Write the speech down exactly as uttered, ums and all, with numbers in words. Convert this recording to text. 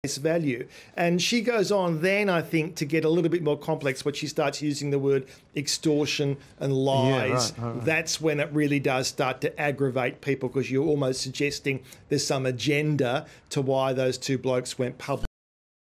value. And she goes on then, I think, to get a little bit more complex when she starts using the word extortion and lies. Yeah, right, right, right. That's when it really does start to aggravate people, because you're almost suggesting there's some agenda to why those two blokes went public.